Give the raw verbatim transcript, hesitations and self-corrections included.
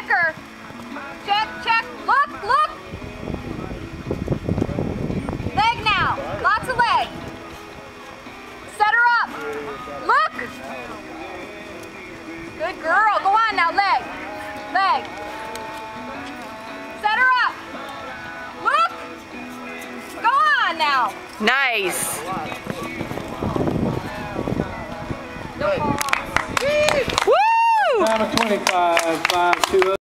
check her. Check, check. Look, look. Leg now. Lots of leg. Set her up. Look. Good girl. Go on now. Leg. Leg. Set her up. Look. Go on now. Nice. Woo! Time of twenty-five, five, two.